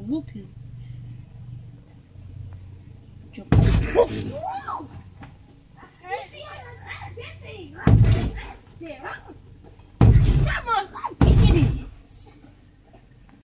whoop him. Jump. Whoa! You see how this thing?